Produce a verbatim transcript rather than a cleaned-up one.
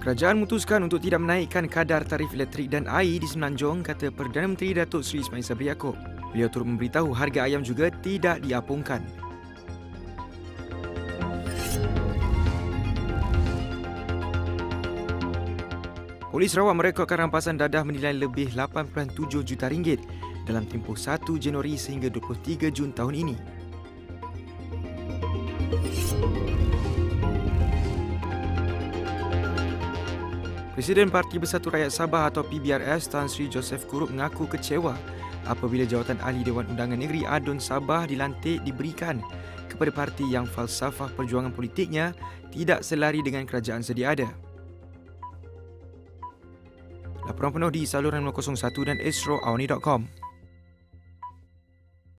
Kerajaan memutuskan untuk tidak menaikkan kadar tarif elektrik dan air di Semenanjung, kata Perdana Menteri Datuk Seri Ismail Sabri Yaakob. Beliau turut memberitahu harga ayam juga tidak diapungkan. Polis Sarawak merekodkan rampasan dadah bernilai lebih lapan perpuluhan tujuh juta ringgit dalam tempoh satu Januari sehingga dua puluh tiga Jun tahun ini. Presiden Parti Bersatu Rakyat Sabah atau P B R S Tan Sri Joseph Kurup mengaku kecewa apabila jawatan Ahli Dewan Undangan Negeri Adun Sabah dilantik diberikan kepada parti yang falsafah perjuangan politiknya tidak selari dengan kerajaan sedia ada. Laporan penuh di saluran kosong satu dan astro awani dot com.